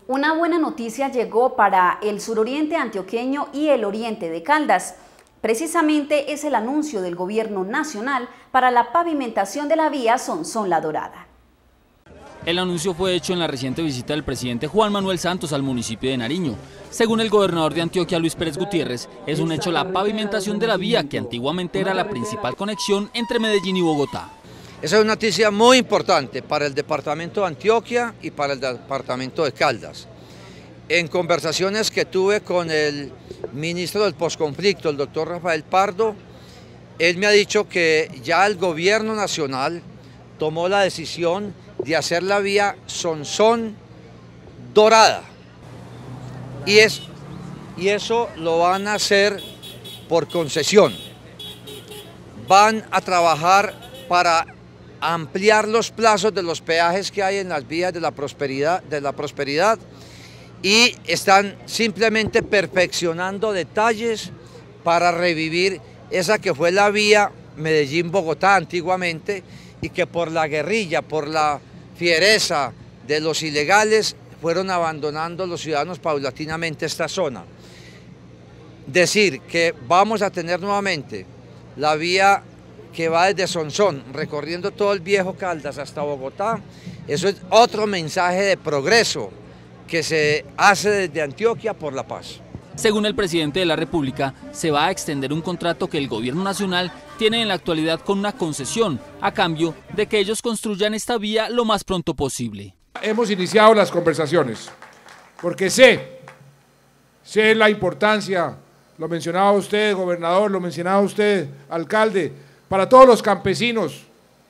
Una buena noticia llegó para el suroriente antioqueño y el oriente de Caldas. Precisamente es el anuncio del Gobierno Nacional para la pavimentación de la vía Sonsón-La Dorada. El anuncio fue hecho en la reciente visita del presidente Juan Manuel Santos al municipio de Nariño. Según el gobernador de Antioquia, Luis Pérez Gutiérrez, es un hecho la pavimentación de la vía que antiguamente era la principal conexión entre Medellín y Bogotá. Esa es una noticia muy importante para el departamento de Antioquia y para el departamento de Caldas. En conversaciones que tuve con el ministro del posconflicto, el doctor Rafael Pardo, él me ha dicho que ya el gobierno nacional tomó la decisión de hacer la vía Sonsón-Dorada. Y eso lo van a hacer por concesión. Van a trabajar para ampliar los plazos de los peajes que hay en las vías de la prosperidad y están simplemente perfeccionando detalles para revivir esa que fue la vía Medellín-Bogotá antiguamente y que por la guerrilla, por la fiereza de los ilegales fueron abandonando los ciudadanos paulatinamente esta zona. Decir que vamos a tener nuevamente la vía que va desde Sonsón, recorriendo todo el viejo Caldas hasta Bogotá, eso es otro mensaje de progreso que se hace desde Antioquia por la paz. Según el presidente de la República, se va a extender un contrato que el gobierno nacional tiene en la actualidad con una concesión, a cambio de que ellos construyan esta vía lo más pronto posible. Hemos iniciado las conversaciones, porque sé la importancia, lo mencionaba usted, gobernador, lo mencionaba usted, alcalde, para todos los campesinos,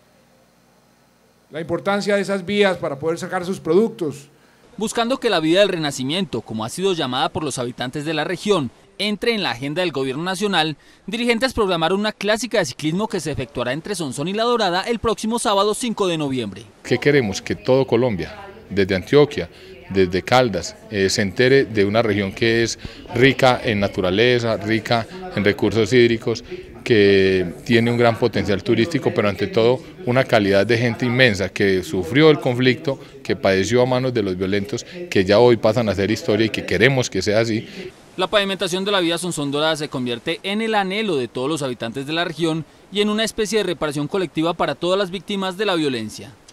la importancia de esas vías para poder sacar sus productos. Buscando que la vía del Renacimiento, como ha sido llamada por los habitantes de la región, entre en la agenda del gobierno nacional, dirigentes programaron una clásica de ciclismo que se efectuará entre Sonsón y La Dorada el próximo sábado 5 de noviembre. ¿Qué queremos? Que todo Colombia, desde Antioquia, desde Caldas, se entere de una región que es rica en naturaleza, rica en recursos hídricos, que tiene un gran potencial turístico, pero ante todo una calidad de gente inmensa que sufrió el conflicto, que padeció a manos de los violentos, que ya hoy pasan a ser historia y que queremos que sea así. La pavimentación de la vía Sonsón Dorada se convierte en el anhelo de todos los habitantes de la región y en una especie de reparación colectiva para todas las víctimas de la violencia.